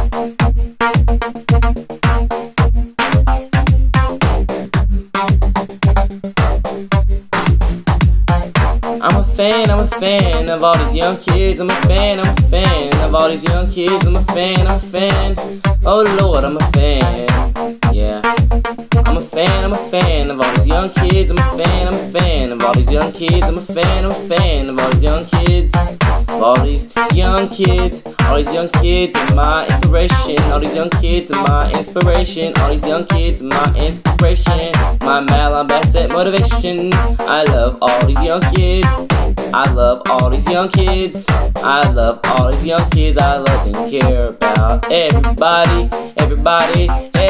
I'm a fan of all these young kids. I'm a fan of all these young kids. I'm a fan. Oh Lord, I'm a fan. Yeah. I'm a fan of all these young kids. I'm a fan of all these young kids. I'm a fan of all these young kids. All these young kids, all these young kids are my inspiration. All these young kids are my inspiration. All these young kids are my inspiration. My Malon Bassett motivation. I love all these young kids. I love all these young kids. I love all these young kids. I love and care about everybody. Everybody.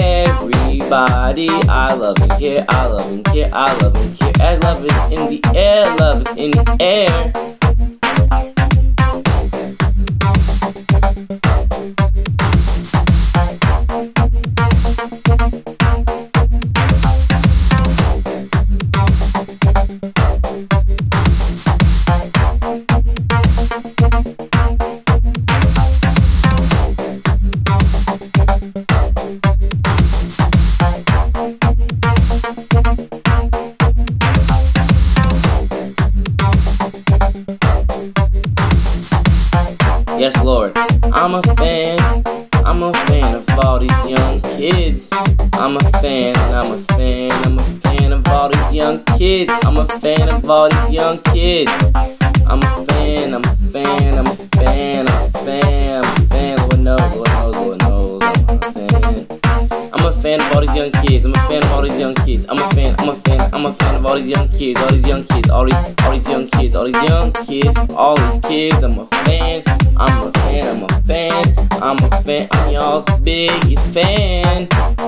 I love and care. I love and care. I love and care. As love is in the air. Love is in the air. Yes, Lord, I'm a fan of all these young kids. I'm a fan of all these young kids. I'm a fan of all these young kids. I'm a fan. Lord knows, I'm a fan. I'm a fan of all these young kids. I'm a fan of all these young kids. I'm a fan of all these young kids. All these young kids. All these young kids. All these young kids. All these kids. I'm a fan. I'm y'all's biggest fan.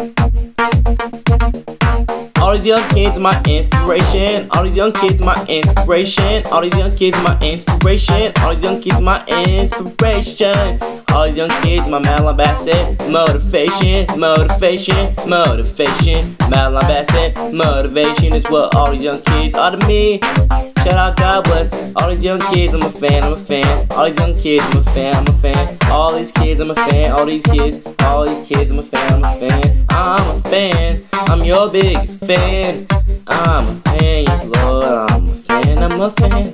All these young kids are my inspiration. All these young kids are my inspiration. All these young kids are my inspiration. All these young kids are my inspiration. All these young kids, my Malon Bassett motivation. Malon Bassett motivation is what all these young kids are to me. Shout out, God bless all these young kids. I'm a fan. All these young kids, I'm a fan. All these kids, I'm a fan. All these kids, I'm a fan. I'm a fan. I'm your biggest fan. I'm a fan, yes Lord. I'm a fan. I'm a fan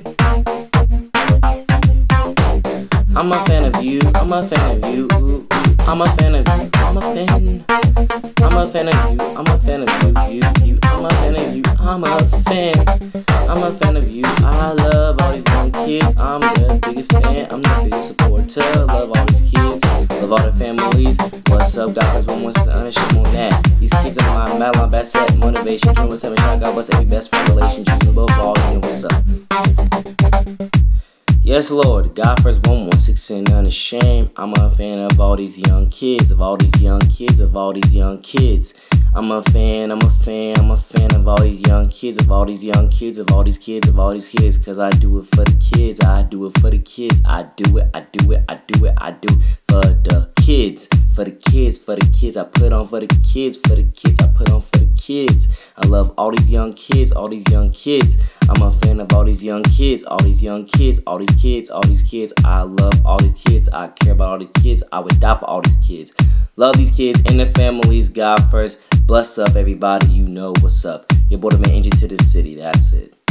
of you. I'm a fan of you. I'm a fan of you. I'm a fan. I'm a fan of you. I'm a fan of you. I'm a fan of you. I'm a fan of you. I love all these young kids. I'm the biggest fan. I'm the biggest supporter. Love all these kids. Love all their families. What's up, God? One wants to understand on that. These kids are my Malon Bassett motivation. 217 shot. God bless every best friend relationship above all. You know what's up. Yes, Lord, God first 116 unashamed. I'm a fan of all these young kids, of all these young kids. I'm a fan of all these young kids, of all these young kids, of all these kids, cause I do it for the kids, I do it for the kids, I do it for the kids, I put on for the kids, I put on for the kids. I love all these young kids, I'm a fan of all these young kids, all these kids. I love all these kids, I care about all these kids, I would die for all these kids. Love these kids and their families, God first. Bless up everybody, you know what's up. Your boy man, Angel to the city, that's it.